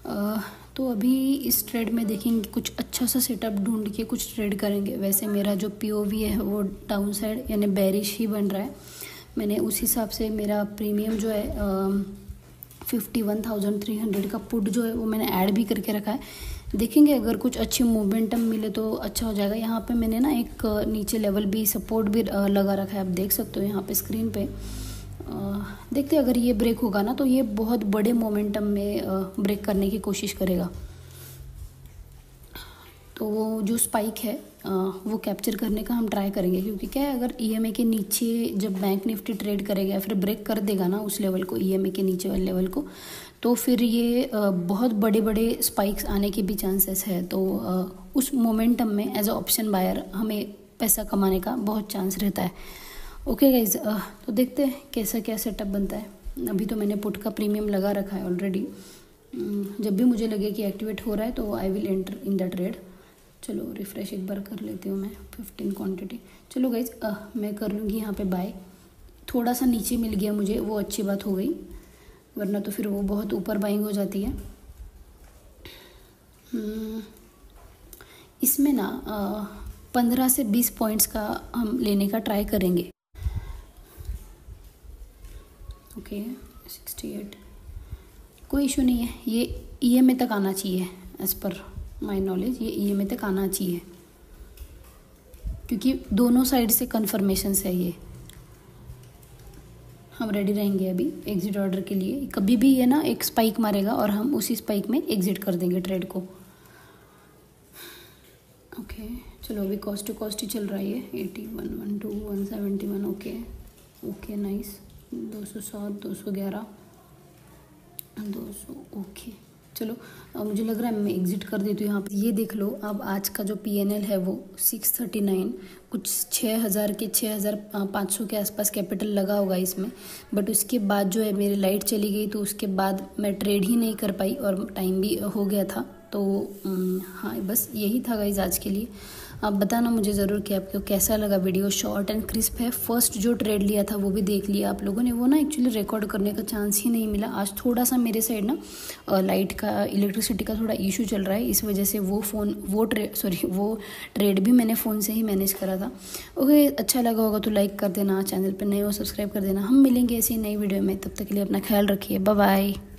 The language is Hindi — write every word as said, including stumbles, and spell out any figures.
आ, तो अभी इस ट्रेड में देखेंगे कुछ अच्छा सा सेटअप ढूंढ के कुछ ट्रेड करेंगे। वैसे मेरा जो पीओवी है वो डाउन साइड यानी बेरिश ही बन रहा है। मैंने उस हिसाब से मेरा प्रीमियम जो है fifty one thousand three hundred का पुट जो है वो मैंने ऐड भी करके रखा है। देखेंगे अगर कुछ अच्छी मोमेंटम मिले तो अच्छा हो जाएगा। यहाँ पे मैंने ना एक नीचे लेवल भी सपोर्ट भी लगा रखा है, आप देख सकते हो यहाँ पे स्क्रीन पे। देखते हैं अगर ये ब्रेक होगा ना तो ये बहुत बड़े मोमेंटम में ब्रेक करने की कोशिश करेगा। तो वो जो स्पाइक है वो कैप्चर करने का हम ट्राई करेंगे, क्योंकि क्या है अगर ईएमए के नीचे जब बैंक निफ्टी ट्रेड करेगा फिर ब्रेक कर देगा ना उस लेवल को, ईएमए के नीचे वाले लेवल को, तो फिर ये बहुत बड़े बड़े स्पाइक्स आने के भी चांसेस है। तो उस मोमेंटम में एज अ ऑप्शन बायर हमें पैसा कमाने का बहुत चांस रहता है। ओके गाइज, तो देखते हैं कैसा क्या सेटअप बनता है। अभी तो मैंने पुट का प्रीमियम लगा रखा है ऑलरेडी। जब भी मुझे लगे कि एक्टिवेट हो रहा है तो I will enter in the trade. चलो रिफ़्रेश एक बार कर लेती हूँ मैं, फिफ्टीन क्वांटिटी। चलो गाइज, मैं कर लूँगी यहाँ पे बाय। थोड़ा सा नीचे मिल गया मुझे, वो अच्छी बात हो गई, वरना तो फिर वो बहुत ऊपर बाइंग हो जाती है। इसमें ना पंद्रह से बीस पॉइंट्स का हम लेने का ट्राई करेंगे। ओके, सिक्सटी एट, कोई इशू नहीं है। ये ईएमए तक आना चाहिए, एज़ पर माय नॉलेज ये ईएमए तक आना चाहिए, क्योंकि दोनों साइड से कन्फर्मेशन है ये। हम रेडी रहेंगे अभी एग्जिट ऑर्डर के लिए। कभी भी ये ना एक स्पाइक मारेगा और हम उसी स्पाइक में एग्जिट कर देंगे ट्रेड को। ओके चलो, अभी कॉस्ट टू कॉस्ट ही चल रहा है ये, eighty one one two one seventy one. Okay okay nice, दो सौ सात, दो सौ ग्यारह, दो सौ। ओके चलो, अब मुझे लग रहा है मैं एग्जिट कर देती हूँ यहाँ पर। ये देख लो, अब आज का जो पीएनएल है वो सिक्स थर्टी नाइन, कुछ छः हज़ार के छः हज़ार पाँच सौ के आसपास कैपिटल लगा होगा इसमें। बट उसके बाद जो है मेरी लाइट चली गई, तो उसके बाद मैं ट्रेड ही नहीं कर पाई और टाइम भी हो गया था। तो हाँ, बस यही था गाइज आज के लिए। आप बताना मुझे ज़रूर कि आपको कैसा लगा वीडियो। शॉर्ट एंड क्रिस्प है। फर्स्ट जो ट्रेड लिया था वो भी देख लिया आप लोगों ने, वो ना एक्चुअली रिकॉर्ड करने का चांस ही नहीं मिला। आज थोड़ा सा मेरे साइड ना लाइट का, इलेक्ट्रिसिटी का थोड़ा इशू चल रहा है, इस वजह से वो फ़ोन वो ट्रेड सॉरी वो ट्रेड भी मैंने फ़ोन से ही मैनेज करा था। ओके, अच्छा लगा होगा तो लाइक कर देना, चैनल पर नए हो सब्सक्राइब कर देना। हम मिलेंगे ऐसी नई वीडियो में, तब तक के लिए अपना ख्याल रखिए। Bye bye.